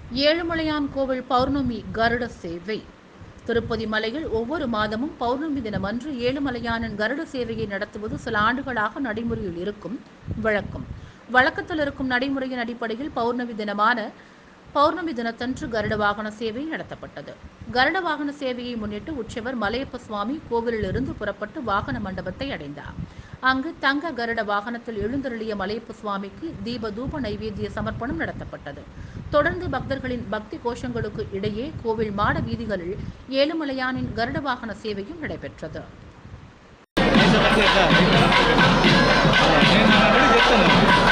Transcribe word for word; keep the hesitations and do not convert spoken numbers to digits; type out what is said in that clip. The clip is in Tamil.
ஏழுமலையான் கோவில் பௌர்ணமி கருட சேவை. திருப்பதி மலையில் ஒவ்வொரு மாதமும் பௌர்ணமி தினமன்று ஏழுமலையானின் கருட சேவையை நடத்துவது சில ஆண்டுகளாக நடைமுறையில் இருக்கும் வழக்கம். வழக்கத்தில் இருக்கும் நடைமுறையின் அடிப்படையில் பௌர்ணமி தினமான பௌர்ணமி தினத்தன்று கருட வாகன சேவை நடத்தப்பட்டது. கருட வாகன சேவையை முன்னிட்டு உற்சவர் மலையப்ப சுவாமி கோவிலில் இருந்து புறப்பட்டு வாகன மண்டபத்தை அடைந்தார். அங்கு தங்க கருட வாகனத்தில் எழுந்தருளிய மலையப்ப சுவாமிக்கு தீப தூப நைவேத்திய சமர்ப்பணம் நடத்தப்பட்டது. தொடர்ந்து பக்தர்களின் பக்தி கோஷங்களுக்கு இடையே கோவில் மாட வீதிகளில் ஏழுமலையானின் கருட வாகன சேவையும் நடைபெற்றது. Gracias.